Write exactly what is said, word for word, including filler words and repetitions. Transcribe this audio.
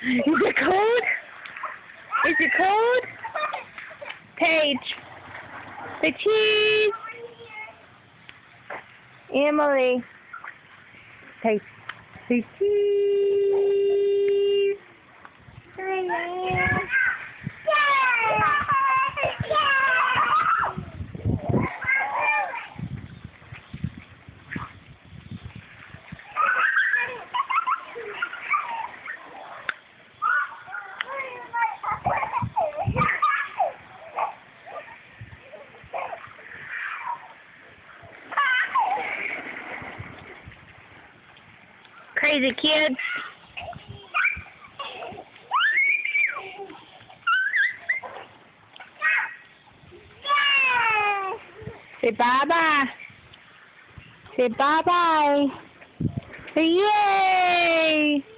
Is it cold? Is it cold? Paige. Say cheese. Emily. Say, say cheese. Crazy kids. Say bye-bye. Say bye-bye. Say yay.